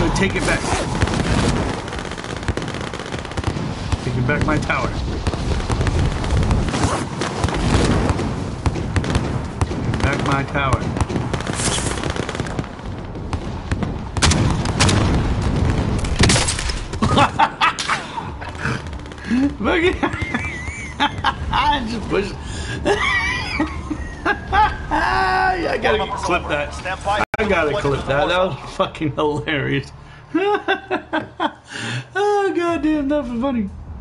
gonna take it back. Taking back my tower. Taking back my tower. Look at I just pushed. I gotta clip that. I gotta clip that. That was fucking hilarious. Oh goddamn, that was funny.